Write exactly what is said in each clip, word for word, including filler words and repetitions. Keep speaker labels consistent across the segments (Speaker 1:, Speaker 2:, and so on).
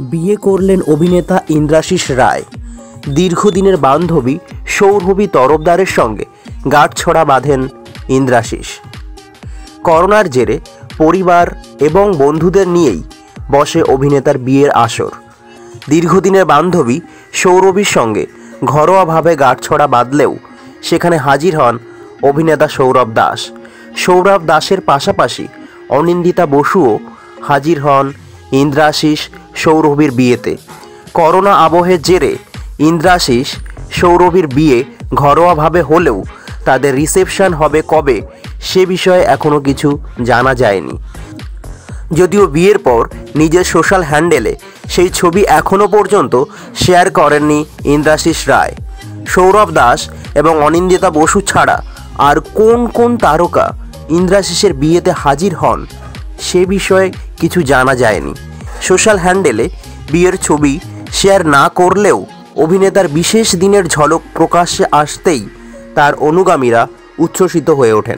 Speaker 1: বিয়ে করলেন অভিনেতা ইন্দ্রাশিস রায়। দীর্ঘদিনের বান্ধবী সৌরভী তরফদারের সঙ্গে গাঁটছড়া বাঁধেন ইন্দ্রাশিস। করোনার জেরে পরিবার এবং বন্ধুদের নিয়েই বসে অভিনেতার বিয়ের আসর। দীর্ঘদিনের বান্ধবী সৌরভীর সঙ্গে ঘরোয়াভাবে গাঁটছড়া বাঁধলেও সেখানে হাজির হন অভিনেতা সৌরভ দাস। সৌরভ দাসের পাশাপাশি অনিন্দিতা বসুও হাজির হন ইন্দ্রাশিস সৌরভীর বিয়েতে। করোনা আবহের জেরে ইন্দ্রাশিস সৌরভীর বিয়ে ঘরোয়াভাবে হলেও তাদের রিসেপশন হবে কবে সে বিষয়ে এখনও কিছু জানা যায়নি। যদিও বিয়ের পর নিজের সোশ্যাল হ্যান্ডেলে সেই ছবি এখনও পর্যন্ত শেয়ার করেননি ইন্দ্রাশিস রায়। সৌরভ দাস এবং অনিন্দিতা বসু ছাড়া আর কোন কোন তারকা ইন্দ্রাশিসের বিয়েতে হাজির হন সে বিষয়ে কিছু জানা যায়নি। সোশ্যাল হ্যান্ডেলে বিয়ের ছবি শেয়ার না করলেও অভিনেতার বিশেষ দিনের ঝলক প্রকাশ্যে আসতেই তার অনুগামীরা উচ্ছ্বসিত হয়ে ওঠেন।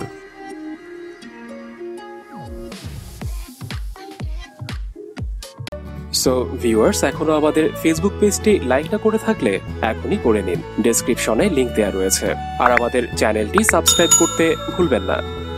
Speaker 2: সো ভিউয়ার্স, এখনো আমাদের ফেসবুক পেজটি লাইক না করে থাকলে এখনই করে নিন। ডেসক্রিপশনে লিংক দেওয়া রয়েছে। আর আমাদের চ্যানেলটি সাবস্ক্রাইব করতে ভুলবেন না।